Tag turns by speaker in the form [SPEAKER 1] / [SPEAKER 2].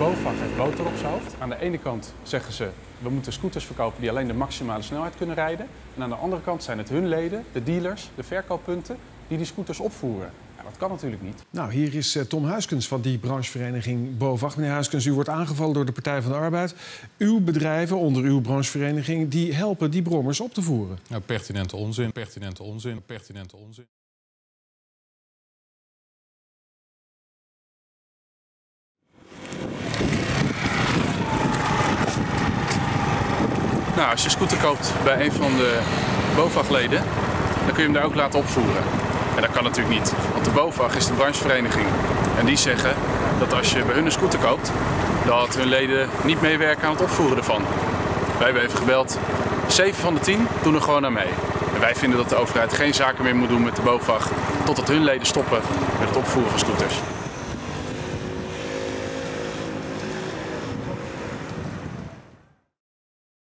[SPEAKER 1] BOVAG heeft boter op zijn hoofd. Aan de ene kant zeggen ze, we moeten scooters verkopen die alleen de maximale snelheid kunnen rijden. En aan de andere kant zijn het hun leden, de dealers, de verkooppunten, die scooters opvoeren. Ja, dat kan natuurlijk niet.
[SPEAKER 2] Nou, hier is Tom Huiskens van die branchevereniging BOVAG. Meneer Huiskens, u wordt aangevallen door de Partij van de Arbeid. Uw bedrijven onder uw branchevereniging die helpen die brommers op te voeren.
[SPEAKER 3] Nou, pertinente onzin, pertinente onzin, pertinente onzin.
[SPEAKER 1] Nou, als je een scooter koopt bij een van de BOVAG-leden, dan kun je hem daar ook laten opvoeren. En dat kan natuurlijk niet, want de BOVAG is de branchevereniging. En die zeggen dat als je bij hun een scooter koopt, dat hun leden niet meewerken aan het opvoeren ervan. Wij hebben even gebeld. 7 van de 10 doen er gewoon aan mee. En wij vinden dat de overheid geen zaken meer moet doen met de BOVAG totdat hun leden stoppen met het opvoeren van scooters.